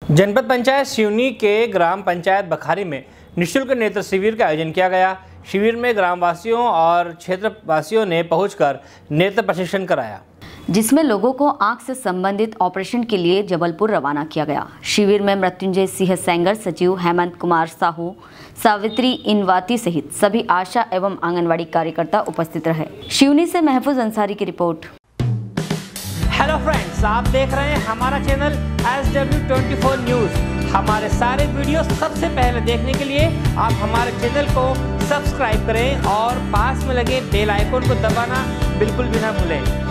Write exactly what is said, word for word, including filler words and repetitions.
जनपद पंचायत सिवनी के ग्राम पंचायत बखारी में निःशुल्क नेत्र शिविर का आयोजन किया गया। शिविर में ग्रामवासियों और क्षेत्रवासियों ने पहुंचकर नेत्र प्रशिक्षण कराया, जिसमें लोगों को आंख से संबंधित ऑपरेशन के लिए जबलपुर रवाना किया गया। शिविर में मृत्युंजय सिंह सेंगर, सचिव हेमंत कुमार साहू, सावित्री इनवाती सहित सभी आशा एवं आंगनवाड़ी कार्यकर्ता उपस्थित रहे। सिवनी से महफूज अंसारी की रिपोर्ट। हेलो फ्रेंड्स, आप देख रहे हैं हमारा channel S W twenty four news. हमारे सारे वीडियो सबसे पहले देखने के लिए आप हमारे चैनल को सब्सक्राइब करें और पास में लगे बेल आइकन को दबाना बिल्कुल भी ना भूलें।